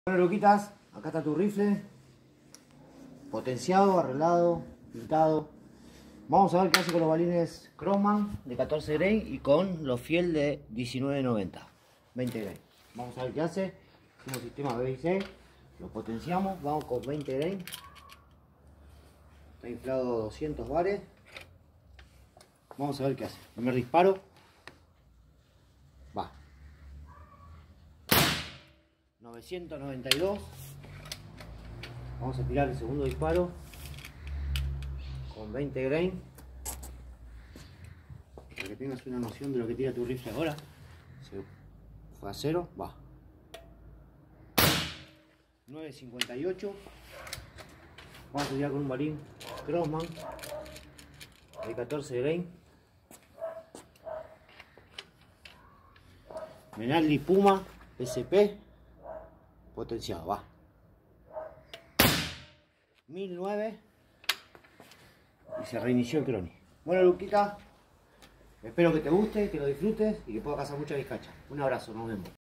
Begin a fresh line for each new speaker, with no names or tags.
Bueno, Luquitas, acá está tu rifle, potenciado, arreglado, pintado. Vamos a ver qué hace con los balines Crossman de 14 grain y con los Fiel de 1990, 20 grain. Vamos a ver qué hace. Hacemos sistema B6, lo potenciamos, vamos con 20 grain. Está inflado 200 bares. Vamos a ver qué hace. Primer disparo. Va. 992. Vamos a tirar el segundo disparo con 20 grain para que tengas una noción de lo que tira tu rifle ahora. Se fue a 0, va. 958. Vamos a tirar con un balín Crossman de 14 grain. Menaldi Puma SP potenciado, va. 1009 y se reinició el Crony. Bueno, Luquita, espero que te guste, que lo disfrutes y que puedas cazar mucha vizcacha. Un abrazo, nos vemos.